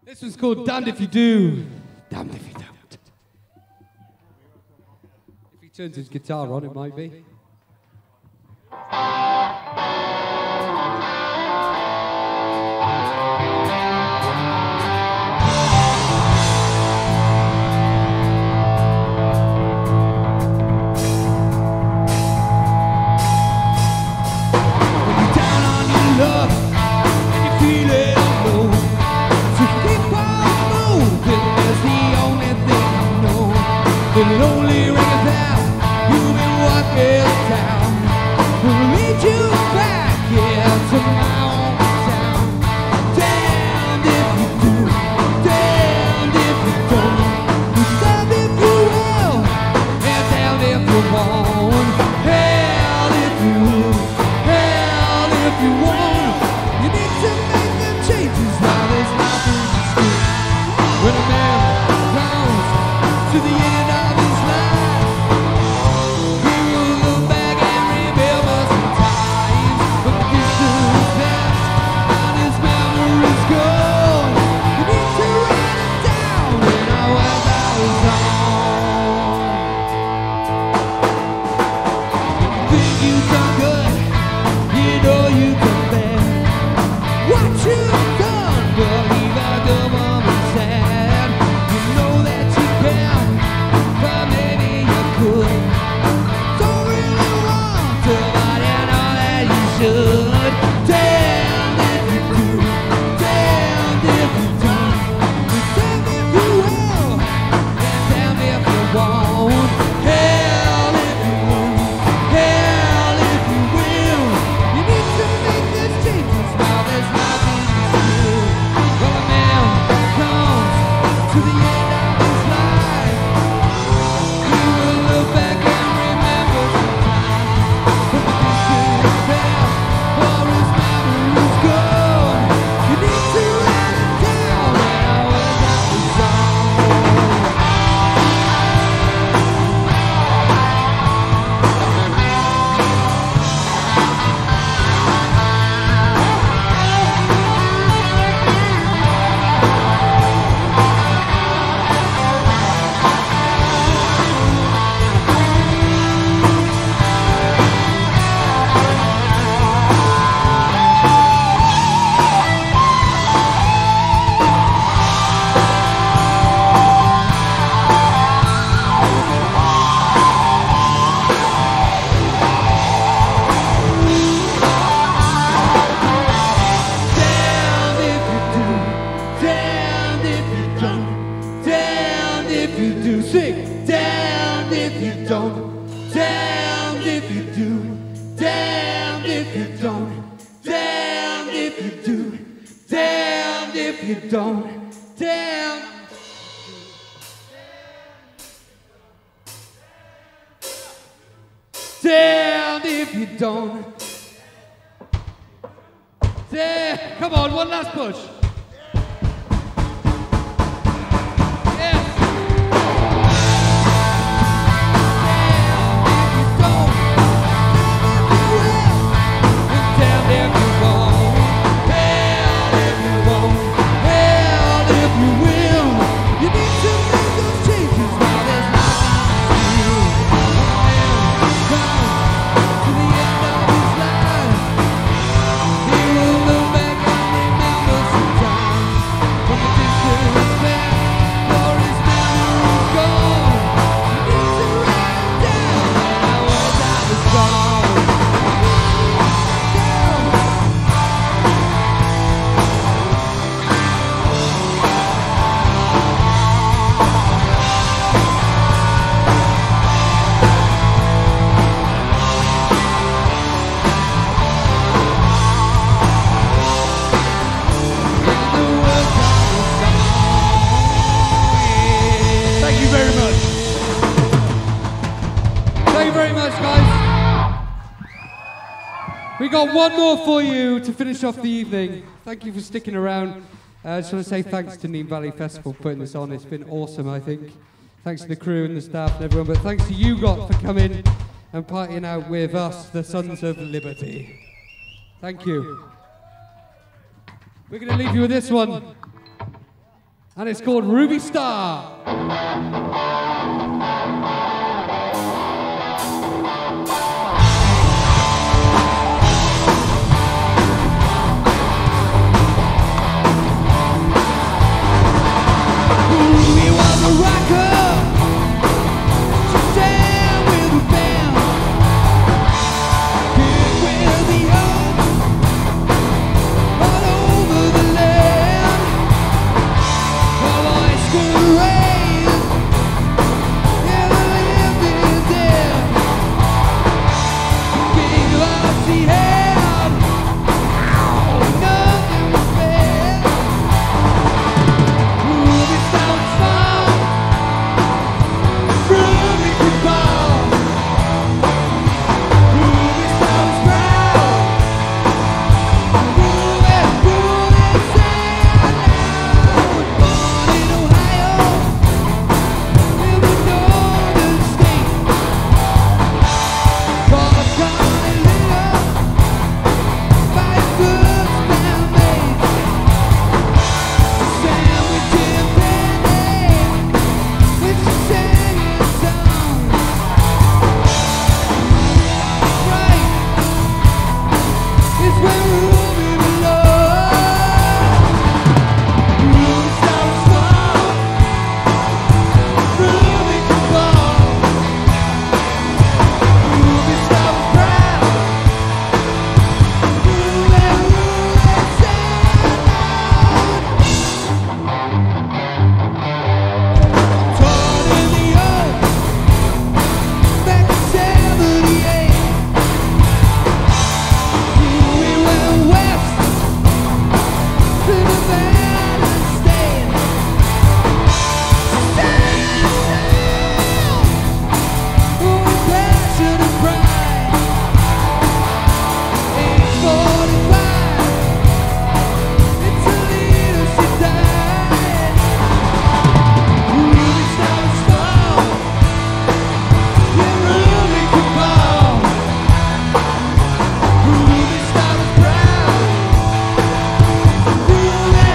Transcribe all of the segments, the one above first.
This one's called Damned If You Do, Damned If You Don't. If he turns his guitar on, it might be. The lonely ring of town, you've been walking down, will lead you back here to my own town. Damned if you do, damned if you don't, damned if you will, and damned if you won't. Hell if you will, hell if you won't. You need to make them changes now, there's nothing to do. When a man comes to the end of damned if you don't. Damn. Come on, one last push. Yes. Damned if you won't. Damned if you won't. Damned if you will. You need to make those changes now. There's nothing to do. To the end of his life, he will look back and remember sometimes from the distance past, for his memory is gone. You need to write it down when I was out of song. Thank you very much. Thank you very much, guys. We got one more for you to finish off the evening. Thank you for sticking around. I just want to say thanks to Neem Valley Festival for putting this on. It's been awesome, I think. Thanks to the crew and the staff and everyone, but thanks to you lot for coming and partying out with us, the Sons of Liberty. Thank you. We're going to leave you with this one. And it's called Ruby Star. Ruby was a rocker. She sang with a band. Big with the young. All over the land. Her voice could raise. Yeah, the living dead. She gave us the hand. Nothing was fair. Ruby Star was fun. Ruby could ball. Ruby Star was proud. Ruby sang loud. Born in Ohio, in the northern state. Called Johnny Little by his good bandmates. Sandwich and band-aid when she sang his song. Right is where Ruby belongs. Ruby Star was small. Ruby could ball. Ruby Star was proud. Ruby sang loud. Torn in the earth back in '78. We went west to Nevada State. With passion and pride. Age 45, it's a leader she died. Ruby Star was strong. Yeah, Ruby could ball. Ruby Star was proud. Ruby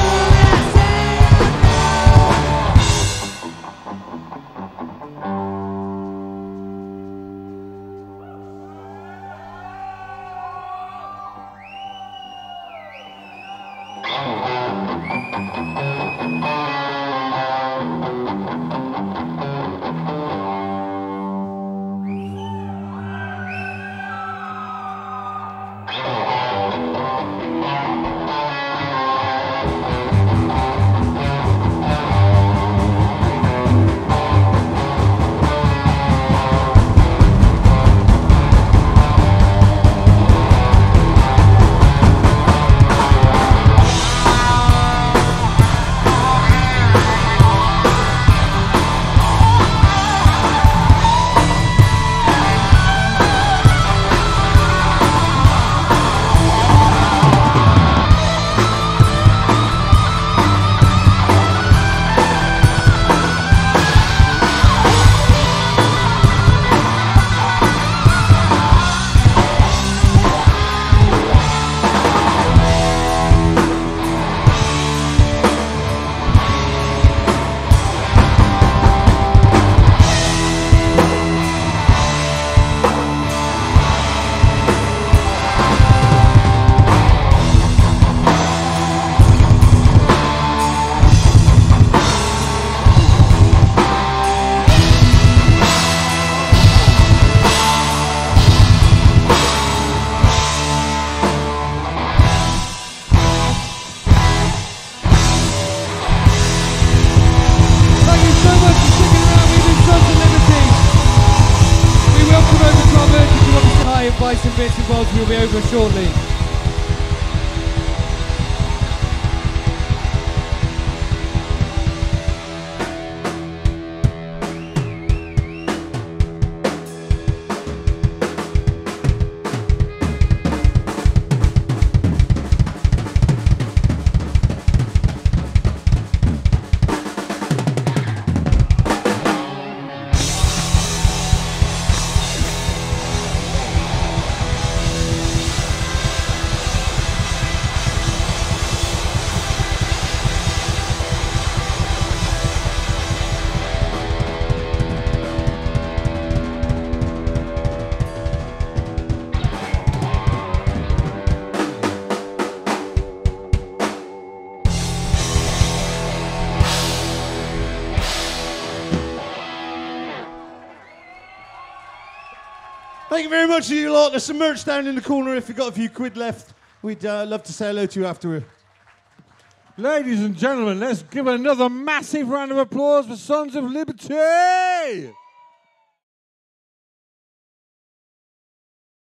Thank you so much for sticking around. We've been Sons of Liberty. We will come over to our merch if you want to say hi and buy some bits and bobs. We'll be over shortly. Thank you very much to you lot. There's some merch down in the corner if you've got a few quid left. We'd love to say hello to you afterward. Ladies and gentlemen, let's give another massive round of applause for Sons of Liberty!